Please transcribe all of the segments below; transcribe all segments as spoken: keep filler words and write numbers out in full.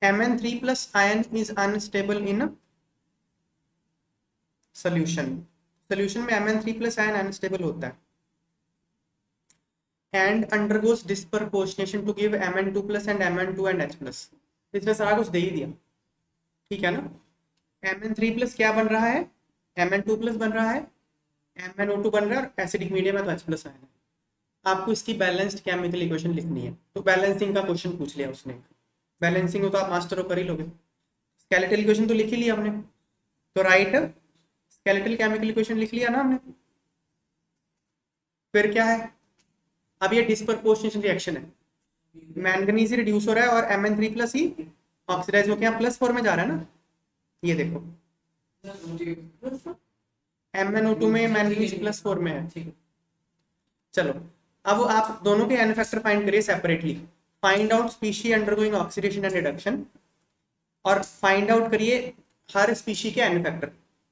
M N three plus ion is unstable in solution. Solution में M N three plus ion unstable होता है and undergoes disproportionation to give M N two plus and M N two and H plus. इसमें सारा कुछ दे ही दिया, ठीक है ना। एम एन थ्री प्लस क्या बन रहा है, एम एन टू प्लस बन रहा है, एम एन ओ टू बन रहा है और एसिडिक मीडियम है तो H प्लस आयन है। आपको इसकी बैलेंस्ड केमिकल इक्वेशन लिखनी है, तो बैलेंसिंग का क्वेश्चन पूछ लिया उसने। बैलेंसिंग हो तो आप मास्टर कर ही लोगे। स्केलेटल इक्वेशन तो लिख ही लिया हमने, तो राइट स्केलेटल केमिकल इक्वेशन लिख लिया ना हमने। फिर क्या है, अब ये डिस्प्रपोर्शनेशन रिएक्शन है, मैंगनीज रिड्यूस हो रहा है और एम एन थ्री प्लस ही ऑक्सीडाइज होकर यहाँ प्लस फोर में जा रहा है ना। ये देखो एम एन ओ टू में मैंगनीज प्लस फोर में है। चलो अब आप दोनों के एन फैक्टर फाइंड करिए separately. Find out species undergoing oxidation and reduction, और फाइंड आउट करिए हर स्पीशी के n factor.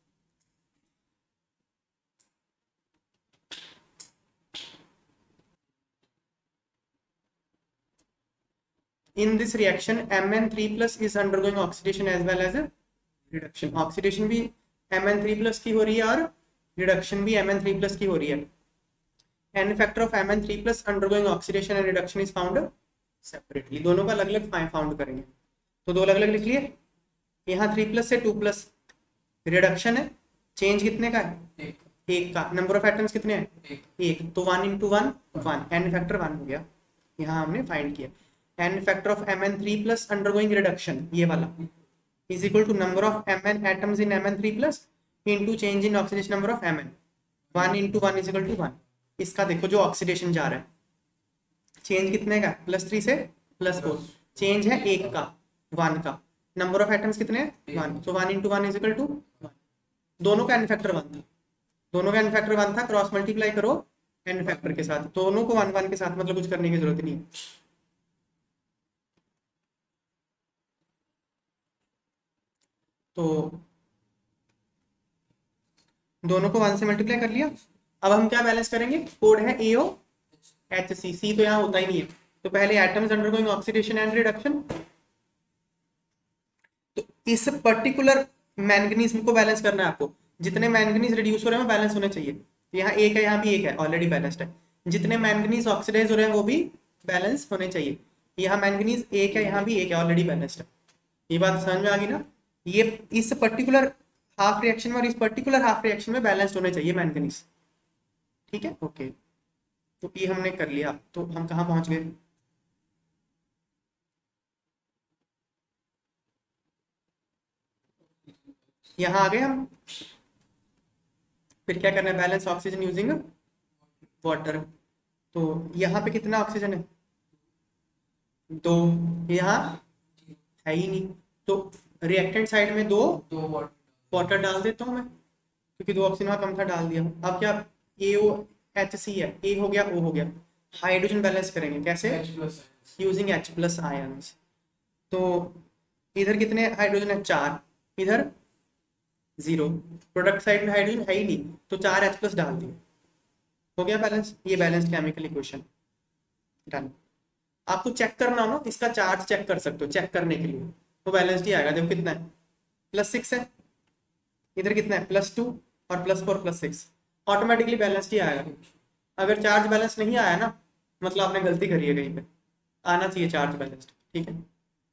In this reaction M N three plus is undergoing oxidation as well as reduction। ऑक्सीडेशन भी एम एन थ्री plus की हो रही है और रिडक्शन भी एम एन थ्री plus की हो रही है। n factor of M N three plus undergoing oxidation and reduction is found separately। दोनों का अलग अलग फाउंड करेंगे, तो दो अलग अलग लिख लिए। यहाँ थ्री प्लस से टू प्लस रिडक्शन है, चेंज कितने का है, एक, एक का। नंबर ऑफ एटम्स कितने हैं, एक, एक। तो one into one one, n factor one हो गया। यहाँ हमने फाइंड किया n factor of M N three plus undergoing reduction, ये वाला is equal to number of Mn atoms in M N three plus into change in oxidation number of Mn। One into one is equal to one. इसका देखो जो oxidation जा रहा है, change कितने का, प्लस थ्री से प्लस फोर, चेंज है एक का, वन का। नंबर ऑफ एटम्स कितने हैं, वन, तो one into one is equal to one. दोनों का एन फैक्टर वन था, दोनों का एन फैक्टर वन था, क्रॉस मल्टीप्लाई करो एन फैक्टर के साथ, दोनों को वन वन के साथ, मतलब कुछ करने की जरूरत नहीं है। तो दोनों को वन से मल्टीप्लाई कर लिया। अब हम क्या बैलेंस करेंगे, कोड है ए ओ एच सी, सी तो यहाँ होता ही नहीं है, तो पहले atoms undergoing oxidation and reduction. तो इस पर्टिकुलर मैंगनीज को बैलेंस करना है आपको, जितने मैंगनीज रिड्यूस हो रहे हैं वो बैलेंस होने चाहिए। यहाँ एक है, यहाँ भी एक है, ऑलरेडी बैलेंस्ड है। जितने मैंगनीज ऑक्सीडाइज हो रहे हैं वो भी बैलेंस होने चाहिए। यहाँ मैंगनीज एक है, यहाँ भी एक है, ऑलरेडी बैलेंस्ड है। ये बात समझ में आ गई ना। ये इस पर्टिकुलर हाफ रिएक्शन में और इस पर्टिकुलर हाफ रिएक्शन में बैलेंस्ड होने चाहिए मैंगनीज, ठीक है, ओके। तो ये हमने कर लिया, तो हम कहाँ पहुंच गए, यहाँ आ गए हम। फिर क्या करना है, बैलेंस ऑक्सीजन यूजिंग वाटर। तो यहाँ पे कितना ऑक्सीजन है, दो, यहाँ है ही नहीं, तो रिएक्टेंट साइड में दो दो वाटर डाल देता हूँ मैं, क्योंकि दो ऑक्सीजन कम था, डाल दिया। अब क्या, ए ओ एच सी है, ए हो गया, ओ हो गया। हाइड्रोजन बैलेंस करेंगे कैसे, यूजिंग एच प्लस आयंस। तो इधर कितने हाइड्रोजन है, चार, इधर जीरो, प्रोडक्ट साइड में हाइड्रोजन है ही नहीं, तो चार एच प्लस डाल दिए, हो गया बैलेंस। ये बैलेंस केमिकल इक्वेशन डन। आपको चेक करना हो ना, इसका चार्ज चेक कर सकते हो, चेक करने के लिए वो बैलेंस्ड ही आएगा। देखो कितना है, प्लस सिक्स है, इधर कितना है, प्लस टू, और plus four plus six, automatically balanced ही आएगा। अगर चार्ज बैलेंस नहीं आया ना, मतलब आपने गलती करी है कहीं पे, आना चाहिए चार्ज बैलेंस्ड, ठीक है।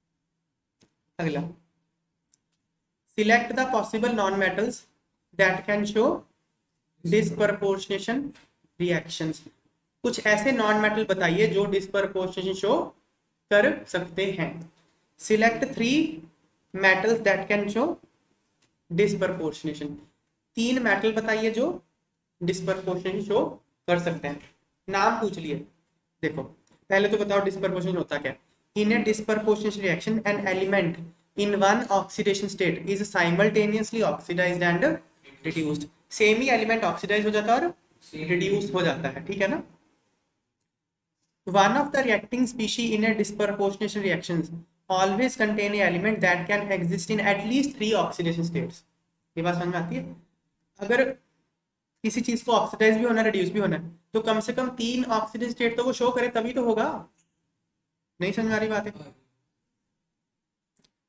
अगला, select the possible non metals that can show disproportionation reactions. कुछ ऐसे नॉन मेटल बताइए जो डिस्प्रपोर्शनेशन शो कर सकते हैं। Select three metals that can show disproportionation. तीन मेटल बताइए जो डिस्प्रपोर्शनेशन शो कर सकते हैं। नाम पूछ लिए, देखो पहले तो बताओ डिस्प्रपोर्शनेशन होता क्या। In a disproportionation reaction an element in one oxidation state is simultaneously oxidized and reduced. Same ही एलिमेंट ऑक्सीडाइज हो जाता है और रिड्यूस हो जाता है, ठीक है ना। One of the reacting species in a disproportionation reactions always contain an element that can exist in at least three oxidation states। ये बात समझ में आती है। अगर किसी चीज को ऑक्सीडाइज भी होना है, रिड्यूस भी होना है, तो कम से कम तीन ऑक्सीडेशन स्टेट तो वो शो करे, तभी तो होगा। नहीं समझ में आ रही बात है।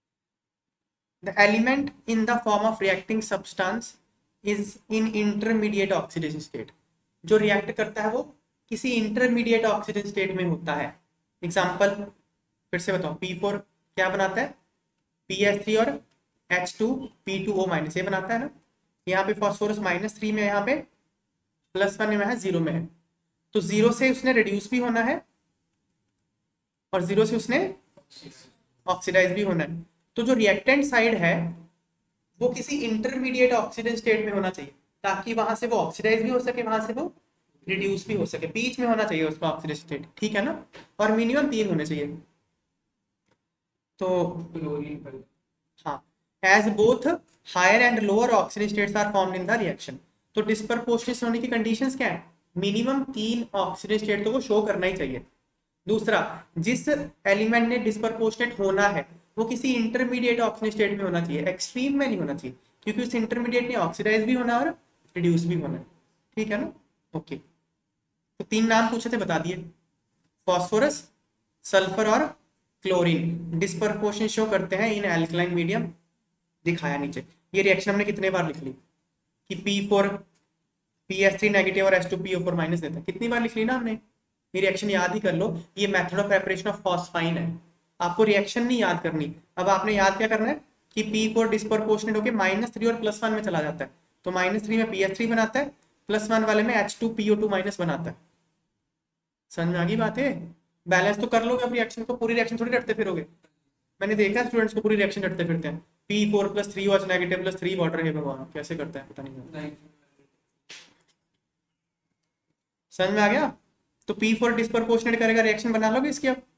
The element in the form of reacting substance is in intermediate oxidation state. जो रिएक्ट करता है वो किसी इंटरमीडिएट ऑक्सीजन स्टेट में होता है। एग्जांपल फिर से बताओ, पी फोर क्या बनाता है, पी एच थ्री और H two P two O minus, ये बनाता है ना। यहाँ पे फॉस्फोरस माइनस थ्री में, यहाँ पे प्लस वन में है, जीरो में है, तो जीरो से उसने रिड्यूस भी होना है और जीरो से उसने ऑक्सीडाइज भी होना है। तो जो रिएक्टेंट साइड है वो किसी इंटरमीडिएट ऑक्सीजन स्टेट में होना चाहिए, ताकि वहां से वो ऑक्सीडाइज भी हो सके, वहां से वो रिड्यूस भी हो सके, बीच में होना चाहिए उसका ऑक्सीडेशन स्टेट, ठीक है ना। और मिनिमम तीन होने चाहिए। तो हाँ, as both higher and lower oxidation states are formed in the reaction. तो डिस्प्रपोर्शनेट होने की कंडीशंस क्या है, मिनिमम तीन ऑक्सीडेशन स्टेट तो वो शो करना ही चाहिए। दूसरा, जिस एलिमेंट ने डिस्प्रपोर्शनेट होना है वो किसी इंटरमीडिएट ऑक्सीडेशन स्टेट में होना चाहिए, एक्सट्रीम में नहीं होना चाहिए, क्योंकि उस इंटरमीडिएट ने ऑक्सीडाइज भी होना और रिड्यूस भी होना है, ठीक है ना। ओके, तो तीन नाम पूछे थे, बता दिए, फॉस्फोरस, सल्फर और क्लोरीन डिस्प्रपोर्शन शो करते हैं इन एल्कलाइन मीडियम, दिखाया नीचे। ये रिएक्शन हमने कितने बार लिख ली कि P four P S three negative और H two P O four minus देता है, कितनी बार लिख ली ना हमने। ये रिएक्शन याद ही कर लो, ये method of preparation of phosphine है। आपको रिएक्शन नहीं याद करनी, अब आपने याद क्या करना है कि पी फोर डिस्प्रपोर्शनेट होकर माइनस थ्री और प्लस वन में चला जाता है, तो माइनस थ्री में पी एच थ्री बनाता है, प्लस वन वाले में H two P O two minus बनाता है। समझ में आ गई बात है। बैलेंस तो कर लोगे अब रिएक्शन को, पूरी रिएक्शन थोड़ी रटते फिरोगे। मैंने देखा स्टूडेंट्स को पूरी रिएक्शन रटते फिरते हैं, P four plus three watch negative plus three water है, भगवान कैसे करता है पता नहीं। समझ में आ गया। तो पी फोर डिस्प्रपोर्शनेट करेगा, रिएक्शन बना लोगे इसकी। अब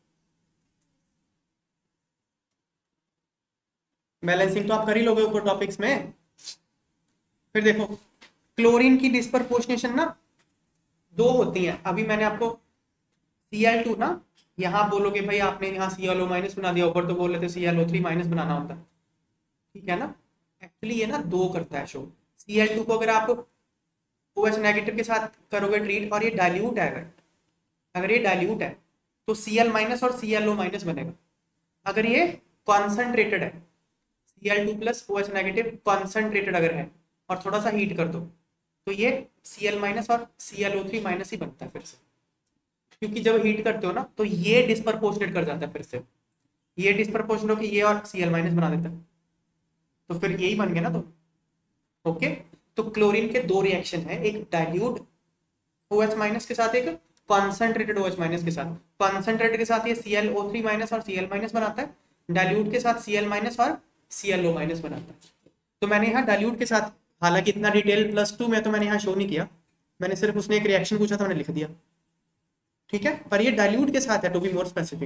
बैलेंसिंग तो आप कर ही लोगे ऊपर टॉपिक्स में। फिर देखो, क्लोरीन की डिस्प्रपोर्शनेशन ना दो होती हैं। अभी मैंने आपको सी एल टू ना, यहाँ बोलोगे भाई आपने यहाँ सी एल ओ माइनस बना दिया, ऊपर तो बोल रहे थे C L O three minus बनाना होता, ठीक है ना। एक्चुअली ये ना दो करता है शो। सी एल टू को अगर आप ओ एच नेगेटिव के साथ करोगे ट्रीट और ये डाइल्यूट है, अगर अगर ये डाइल्यूट है तो सी एल माइनस और सी एल ओ माइनस बनेगा। अगर ये कॉन्सेंट्रेटेड है, C L two plus O H negative concentrated अगर है और थोड़ा सा हीट कर दो, तो ये सी एल माइनस और C L O three minus ही बनता है फिर से, क्योंकि जब हीट करते हो ना तो ये डिस्प्रपोर्शनेट कर जाता है, फिर से ये डिस्प्रपोर्शनेट होकर ये और सी एल माइनस बना देता है, तो फिर यही बन गया ना। तो ओके, तो क्लोरीन के दो रिएक्शन है, एक डाइल्यूट OH माइनस के साथ, एक कॉन्सेंट्रेटेड OH माइनस के साथ। कॉन्सेंट्रेटेड के साथ ये C L O three minus और सी एल माइनस बनाता है, डाइल्यूट के साथ सी एल माइनस और सी एल ओ माइनस बनाता है। तो मैंने यहाँ डाइल्यूट के साथ, हालांकि इतना डिटेल प्लस टू में तो मैंने यहाँ शो नहीं किया, मैंने सिर्फ उसने एक रिएक्शन पूछा था मैंने लिख दिया, ठीक है, पर ये डाइल्यूट के साथ है टू बी मोर स्पेसिफिक।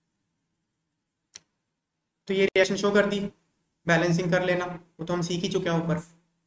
तो ये रिएक्शन शो कर दी, बैलेंसिंग कर लेना, वो तो हम सीख ही चुके हैं ऊपर।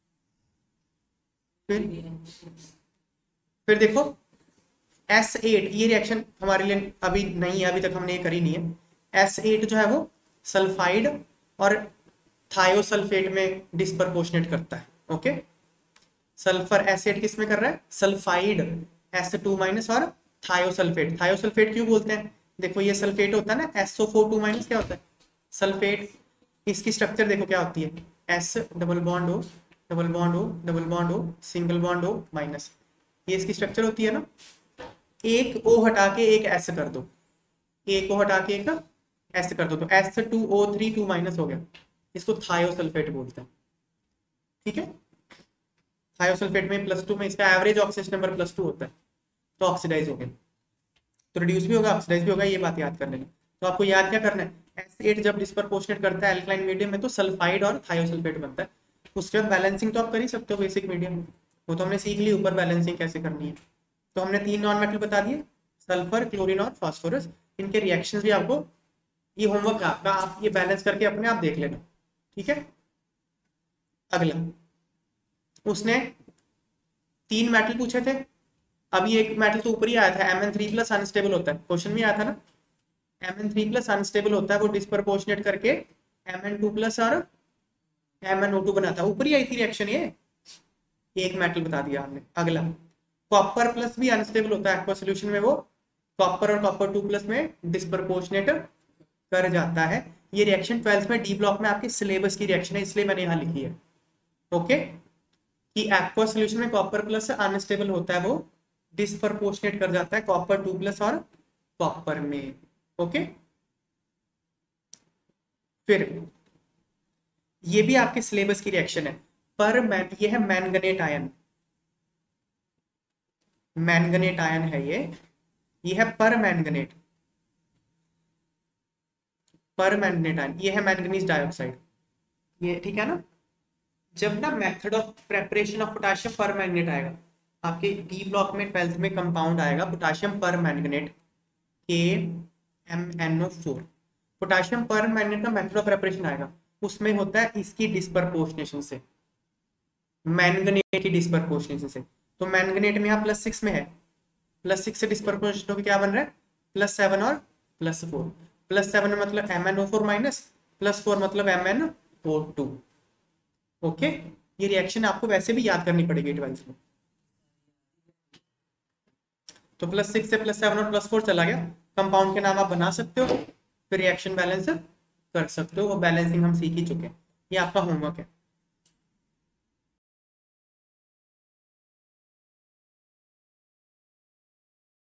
फिर फिर देखो एस एट, ये रिएक्शन हमारे लिए अभी नहीं है, अभी तक हमने ये करी नहीं है। एस एट जो है वो सल्फाइड और थायोसल्फेट में डिस्प्रपोर्शनेट करता है। ओके, सल्फर एसिड किस में कर रहा है, सल्फाइड एस टू माइनस और थायोसल्फेट। थायोसल्फेट क्यों बोलते हैं, देखो ये सल्फेट होता है ना, S O four two minus क्या होता है, सल्फेट। इसकी स्ट्रक्चर देखो क्या होती है, S double bond O double bond O double bond O single bond O minus, ये इसकी स्ट्रक्चर होती है ना। एक ओ हटा के एक एस कर दो, एक ओ हटा के एक एस कर दो, तो S two O three two minus हो गया, इसको थायोसल्फेट बोलते हैं, ठीक है। थायोसल्फेट में प्लस टू में इसका average oxidation number plus two होता है, तो ऑक्सीडाइज हो गया, तो रिड्यूस भी होगा ऑक्सीडाइज भी होगा, ये बात याद कर लेना। तो आपको याद क्या करना है, एस एट जब डिस्प्रपोर्शनेट करता है एल्कलाइन मीडियम में तो सल्फाइड और थायोसल्फेट बनता है। उसके बाद बैलेंसिंग तो आप कर ही सकते हो बेसिक मीडियम में, वो तो हमने सीख ली ऊपर बैलेंसिंग कैसे करनी है। तो हमने तीन नॉन मेटल बता दिए, सल्फर, क्लोरीन और फास्फोरस। इनके रिएक्शंस भी आपको, ये होमवर्क है आपका, आप ये बैलेंस करके अपने आप देख लेना, ठीक है। अगला, उसने तीन मेटल पूछे थे, अभी एक मेटल तो ऊपर ही आया था, M N three plus unstable होता है, क्वेश्चन में आया था ना, M N three plus unstable होता है, वो डिस्प्रपोर्शनेट करके एम एन टू प्लस और एम एन ओ टू बनाता है, ऊपर ही आई थी रिएक्शन ये, एक मेटल बता दिया हमने। अगला, कॉपर प्लस भी अनस्टेबल होता है एक्वा सॉल्यूशन में, वो कॉपर और कॉपर टू प्लस में डिस्प्रपोर्शनेट कर जाता है, ये रिएक्शन ट्वेल्थ में डी ब्लॉक में आपके सिलेबस की रिएक्शन है, इसलिए मैंने यहाँ लिखी है। ओके, कि एक्वा सोल्यूशन में कॉपर प्लस अनस्टेबल होता है, वो डिसप्रपोर्शनेट कर जाता है कॉपर टू प्लस और कॉपर में। ओके, फिर ये भी आपके सिलेबस की रिएक्शन है, पर मैन ये है मैंगनेट आयन, मैंगनेट आयन है ये ये है पर मैंगनेट, पर मैंगनेट आयन, ये है मैंगनीज डाइऑक्साइड, ये ठीक है ना। जब ना method of preparation of potassium permanganate आएगा, आपके डी ब्लॉक में ट्वेल्थ में कंपाउंड आएगा potassium permanganate K M N O four. Potassium permanganate का मेथड ऑफ प्रेपरेशन आएगा, उसमें होता है इसकी डिस्प्रपोर्शनेशन से, मैंगनेट की डिस्प्रपोर्शनेशन से। तो मैंगनेट में यहाँ प्लस सिक्स में है, प्लस सिक्स से डिस्प्रपोर्शनेट होकर क्या बन रहा है, प्लस सेवन और प्लस फोर। प्लस सेवन मतलब M N O four minus, plus four मतलब M N O two. Okay, ये रिएक्शन आपको वैसे भी याद करनी पड़ेगी ट्वेल्थ में। तो प्लस सिक्स से प्लस सेवन और प्लस फोर चला गया, कंपाउंड के नाम आप बना सकते हो, फिर रिएक्शन बैलेंस कर सकते हो, वो बैलेंसिंग हम सीख ही चुके हैं, ये आपका होमवर्क है।